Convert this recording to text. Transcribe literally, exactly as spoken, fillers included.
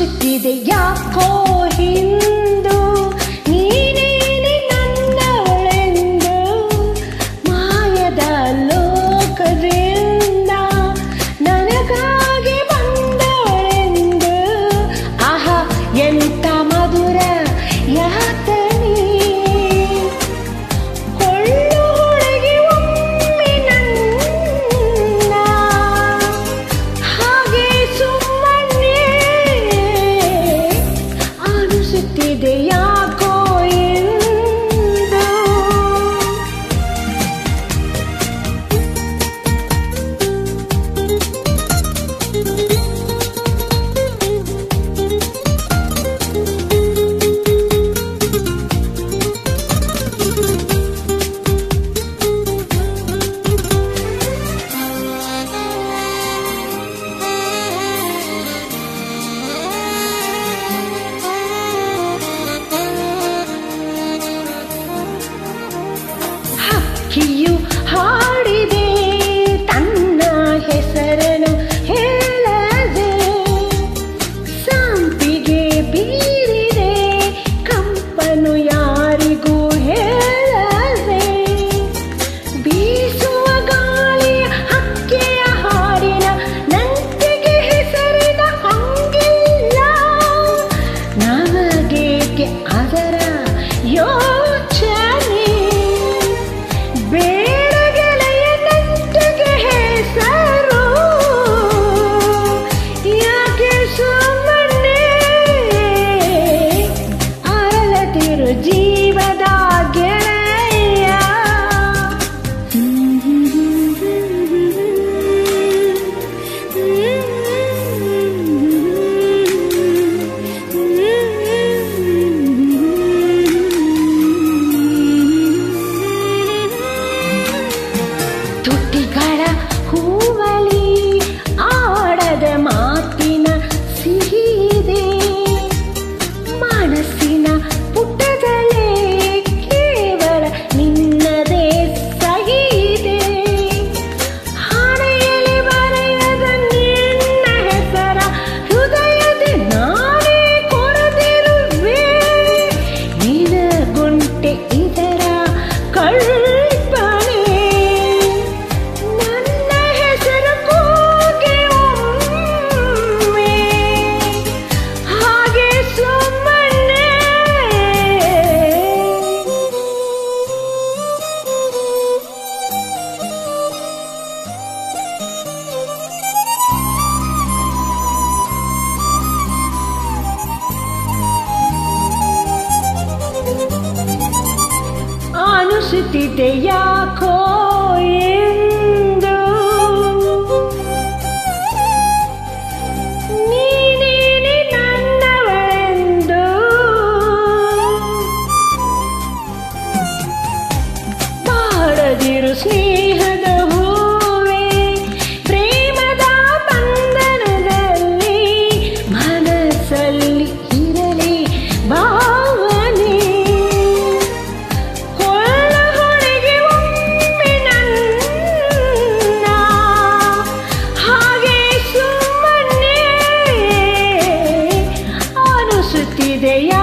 ಅನಿಸುತ್ತಿದೆ ಯಾಕೋ ಹಿಂದು ನೀನೇನೆ ನನ್ನವಳೆಂದು ಮಾಯದ ಲೋಕದಿಂದ ನನಗಾಗಿ ಬಂದವಳೆಂದು ಆಹಾ ಎಂತ ಮಧುರ ಯಾತನೆ ಕೊಳ್ಳು ಹೊಳಗೆ ಒಮ್ಮೆ ನನ್ನ ಹಾಗೆ ಸುಮ್ಮನೆ ಅನಿಸುತ್ತಿದೆ ಯಾಕೋ ಎಂದು ಹಕ್ಕಿಯು ಹಾಡಿದೆ ತನ್ನ ಹೆಸರನ್ನು ಹೇಳದೆ ಸಂಪಿಗೆ ಬೀರಿದೆ ಕಂಪನು ಯಾರಿಗೂ ಹೇಳದೆ ಬೀಸುವ ಗಾಳಿಯ ಹಕ್ಕಿಯ ಹಾಡಿನ ನಂಟಿಗೆ ಹೆಸರಿನ ಹಂಗಿಲ್ಲ ನಮಗೇಕೆ ಅದರ ಯೋಚನೆ ಬೇಡ ಗೆಳೆಯ ನಂಟಿಗೆ ಹೆಸರು ಯಾಕೆ ಸುಮ್ಮನೆ ಅರಳತಿರು ಜೀವದ ಗೆಳೆಯ ತುಟಿಗಳ ಹೂವಲಿ ಆಡದ ಮಾತಿನ ಸಿಹಿದೆ ಮನಸ್ಸಿನ ಪುಟದಲ್ಲೇ ಕೇವಲ ನಿನ್ನದೇ ಸಹಿದೆ ಹಣೆಯಲ್ಲಿ ಬರೆಯದ ನಿನ್ನ ಹೆಸರ ಹೃದಯದ ನಾನೇ ಕೊರದಿರುವೆ ನಿನಗುಂಟೆ ಇದರ ಕಲ್ಪನೆ ನನ್ನ ಹೆಸರು ಕೂಗಿ ಒಮ್ಮೆ ಹಾಗೆ ಸುಮ್ಮನೆ ಅನಿಸುತ್ತಿದೆ ಯಾಕೋ ಎಂದು ನೀನೇನೆ ನನ್ನವಳೆಂದು ಬಾಡದಿರು ಸ್ನೇಹದ ಹೂವೆ ಪ್ರೇಮದ ಬಂಧನದಲ್ಲಿ ಮನಸ್ಸಲ್ಲಿ ಇರಲಿ ಭಾವನೆ ಕೊಳ್ಳ ಹೊಳೆಗೆ ಒಮ್ಮೆ ನನ್ನ ಹಾಗೆ ಸುಮ್ಮನೆ ಅನಿಸುತ್ತಿದೆ